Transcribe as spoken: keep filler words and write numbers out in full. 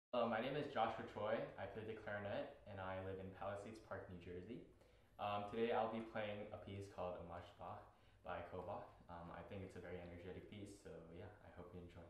Hello, my name is Joshua Choi. I play the clarinet and I live in Palisades Park, New Jersey. Um, today I'll be playing a piece called Hommage Bach by Kovács. Um, I think it's a very energetic piece, so yeah, I hope you enjoy.